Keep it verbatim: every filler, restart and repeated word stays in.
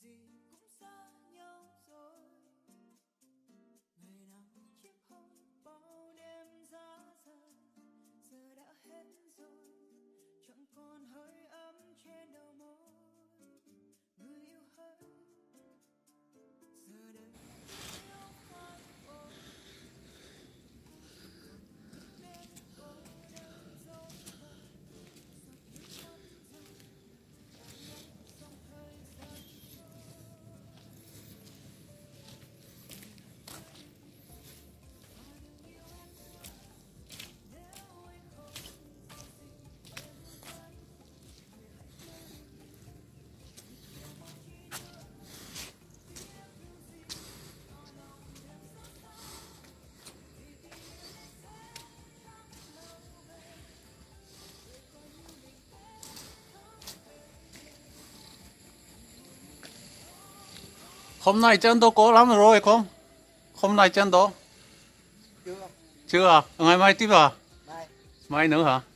Hôm nay chân đâu có lắm rồi không? Hôm nay chân đâu? Chưa. Chưa à? Ngày mai tiếp à? Mai. Mai nữa hả?